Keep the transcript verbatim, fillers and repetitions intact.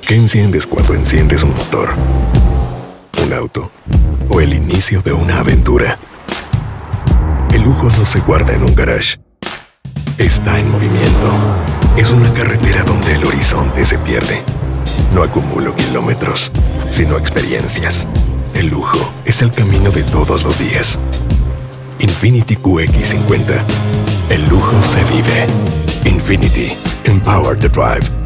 ¿Qué enciendes cuando enciendes un motor? ¿Un auto? ¿O el inicio de una aventura? El lujo no se guarda en un garage. Está en movimiento. Es una carretera donde el horizonte se pierde. No acumulo kilómetros, sino experiencias. El lujo es el camino de todos los días. Infiniti Q X cincuenta. El lujo se vive. Infiniti. Empower the drive.